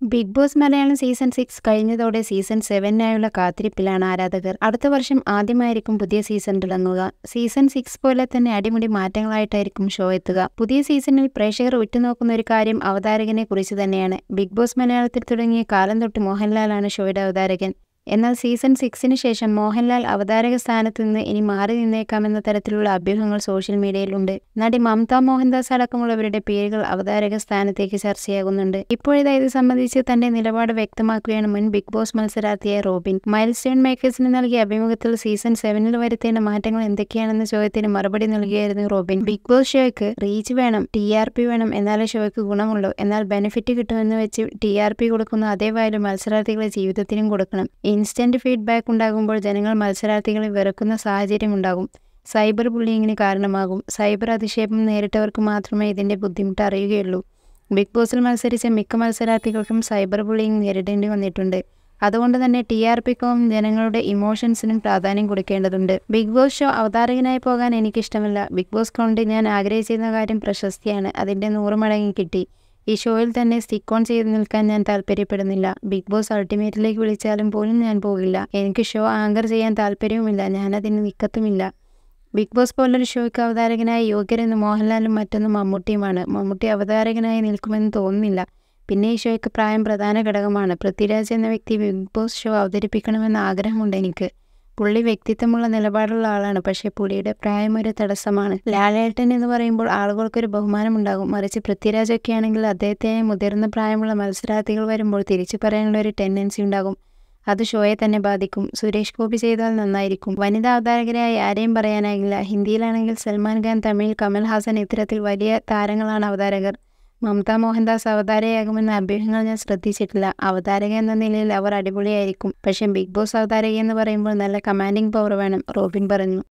Big boss Malayalam season 6 കഴിഞ്ഞതോടെ season 7നായുള്ള കാത്തിരിപ്പിലാണ് ആരാധകർ. അടുത്ത വർഷം ആദ്യമായിരിക്കും പുതിയ സീസൺ തുടങ്ങുക. സീസൺ 6 പോലെ തന്നെ അടിമുടി മാറ്റങ്ങളായിട്ടായിരിക്കും ഷോ എത്തുക. പുതിയ സീസണിൽ പ്രേക്ഷകർ ഉറ്റുനോക്കുന്ന ഒരു കാര്യം അവതാരകനെ കുറിച്ച് തന്നെയാണ്. ബിഗ് ബോസ് മലയാളത്തിൽ തുടങ്ങിയ കാലം തൊട്ട് മോഹൻലാലാണ് ഷോയുടെ അവതാരകൻ. എന്നാൽ സീസൺ 6ന് ശേഷം മോഹൻലാൽ അവതാരക സ്ഥാനത്ത് നിന്ന് ഇനി മാറി നിന്നേക്കാമെന്ന തരത്തിലുള്ള അഭ്യൂഹങ്ങൾ സോഷ്യൽ മീഡിയയിലുണ്ട്. നടി മമത മോഹൻദാസ് അടക്കമുള്ളവരുടെ പേരുകൾ അവതാരക സ്ഥാനത്തേക്ക് ചർച്ചയാകുന്നുണ്ട്. ഇപ്പോഴിതാ ഇത് സംബന്ധിച്ച് തന്റെ നിലപാട് വ്യക്തമാക്കുകയാണ് മുൻ ബിഗ് ബോസ് മത്സരാർത്ഥിയായ റോബിൻ. മൈൽ സ്റ്റോൺ മേക്കേഴ്സിന് നൽകിയ അഭിമുഖത്തിൽ സീസൺ 7ൽ വരുത്തേണ്ട മാറ്റങ്ങൾ എന്തൊക്കെയാണെന്ന ചോദ്യത്തിന് മറുപടി നൽകിയായിരുന്നു റോബിൻ. ബിഗ് ബോസ് ഷോയ്ക്ക് റീച്ച് വേണം, TRP വേണം, എന്നാലേ ഷോയ്ക്ക് ഗുണമുള്ളൂ. എന്നാൽ ബെനിഫിറ്റ് കിട്ടുമെന്ന് വെച്ച് TRP കൊടുക്കുന്ന അതേ വാല്യൂ മത്സരാർത്ഥികളെ ജീവിതത്തിനും കൊടുക്കണം. ഇൻസ്റ്റന്റ് ഫീഡ്ബാക്ക് ഉണ്ടാകുമ്പോൾ ജനങ്ങൾ മത്സരാർത്ഥികളെ വെറുക്കുന്ന സാഹചര്യമുണ്ടാകും. സൈബർ ബുള്ളിങ്ങിന് കാരണമാകും. സൈബർ അധിക്ഷേപം നേരിട്ടവർക്ക് മാത്രമേ ഇതിന്റെ ബുദ്ധിമുട്ട് അറിയുകയുള്ളൂ. ബിഗ് ബോസിൽ മത്സരിച്ച മിക്ക മത്സരാർത്ഥികൾക്കും സൈബർ ബുള്ളിങ് നേരിടേണ്ടി വന്നിട്ടുണ്ട്. അതുകൊണ്ട് തന്നെ TRPക്കും ജനങ്ങളുടെ ഇമോഷൻസിനും പ്രാധാന്യം കൊടുക്കേണ്ടതുണ്ട്. ബിഗ് ബോസ് ഷോ അവതാരകനായി പോകാൻ എനിക്കിഷ്ടമല്ല. ബിഗ് ബോസ് കൊണ്ട് ഞാൻ ആഗ്രഹിച്ചിരുന്ന കാര്യം പ്രശസ്തിയാണ്. അതിന്റെ 100 മടങ്ങ് കിട്ടി. ഈ ഷോയിൽ തന്നെ സ്റ്റിക്ക് ഓൺ ചെയ്ത് നിൽക്കാൻ ഞാൻ താല്പര്യപ്പെടുന്നില്ല. ബിഗ് ബോസ് അൾട്ടിമേറ്റിലേക്ക് വിളിച്ചാലും പോലും ഞാൻ പോകില്ല. എനിക്ക് ഷോ ആങ്കർ ചെയ്യാൻ താല്പര്യവുമില്ല. ഞാനതിന് നിൽക്കത്തുമില്ല. ബിഗ് ബോസ് പോലൊരു ഷോയ്ക്ക് അവതാരകനായി യോഗ്യരെന്ന് മോഹൻലാലും മറ്റൊന്ന് മമ്മൂട്ടിയുമാണ്. മമ്മൂട്ടി അവതാരകനായി നിൽക്കുമെന്ന് തോന്നുന്നില്ല. പിന്നെ ഈ ഷോയ്ക്ക് പ്രായം പ്രധാന ഘടകമാണ്. പൃഥ്വിരാജ് എന്ന വ്യക്തി ബിഗ് ബോസ് ഷോ അവതരിപ്പിക്കണമെന്ന ആഗ്രഹമുണ്ട് എനിക്ക്. പുള്ളി വ്യക്തിത്വമുള്ള നിലപാടുള്ള ആളാണ്. പക്ഷേ പുള്ളിയുടെ പ്രായം ഒരു തടസ്സമാണ്. ലാലേട്ടൻ എന്ന് പറയുമ്പോൾ ആളുകൾക്കൊരു ബഹുമാനമുണ്ടാകും. മറിച്ച് പൃഥ്വിരാജൊക്കെയാണെങ്കിൽ അദ്ദേഹത്തിന് മുതിർന്ന പ്രായമുള്ള മത്സരാർത്ഥികൾ വരുമ്പോൾ തിരിച്ചു പറയാനുള്ള ഒരു ടെൻഡൻസി ഉണ്ടാകും. അത് ഷോയെ തന്നെ ബാധിക്കും. സുരേഷ് ഗോപി ചെയ്താൽ നന്നായിരിക്കും. വനിതാ അവതാരകരായി ആരെയും പറയാനാകില്ല. ഹിന്ദിയിലാണെങ്കിൽ സൽമാൻ ഖാൻ, തമിഴിൽ കമൽ ഹാസൻ, ഇത്തരത്തിൽ വലിയ താരങ്ങളാണ് അവതാരകർ. മമത മോഹൻദാസ് അവതാരകയാകുമെന്ന അഭ്യൂഹങ്ങൾ ഞാൻ ശ്രദ്ധിച്ചിട്ടില്ല. അവതാരക എന്ന നിലയിൽ അവർ അടിപൊളിയായിരിക്കും. പക്ഷേ ബിഗ് ബോസ് അവതാരക എന്ന് പറയുമ്പോൾ നല്ല കമാൻഡിംഗ് പവർ വേണം, റോബിൻ പറഞ്ഞു.